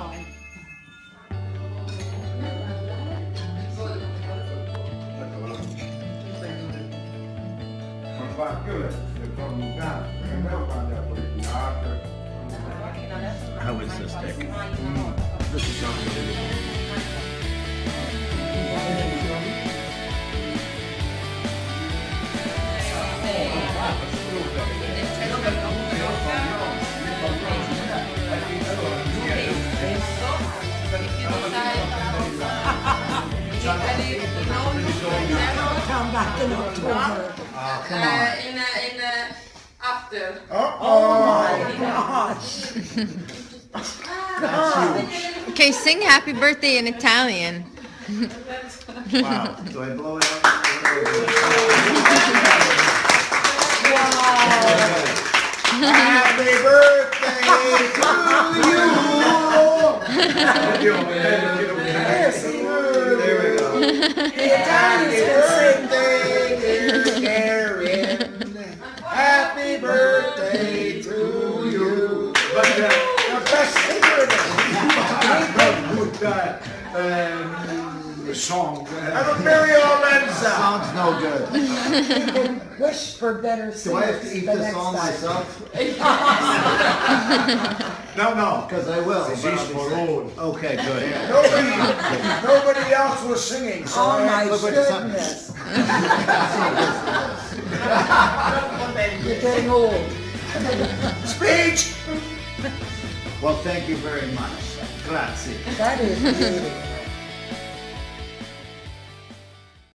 How is this stick? This is Come back in October. Come on. In after. Oh my gosh. Okay, sing happy birthday in Italian. wow. Do I blow it up? Happy birthday to you! There we go. The Italians can sing. Happy birthday to you. But the best singer the song. Have a Merry Olenza. Song's no good. People wish for better singers. Do I have to eat this all myself? No. Because I will. This is for all. Okay, good. Nobody else was singing, so Oh my look what goodness. You're getting old. Speech! Well, thank you very much. Grazie. That is beautiful.